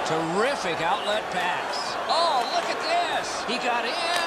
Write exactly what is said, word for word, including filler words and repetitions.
Terrific outlet pass. Oh, look at this. He got in.